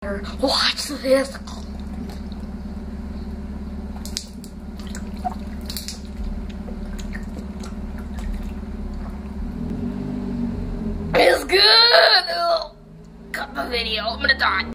water. Watch this. It's good. Cut the video. I'm gonna die.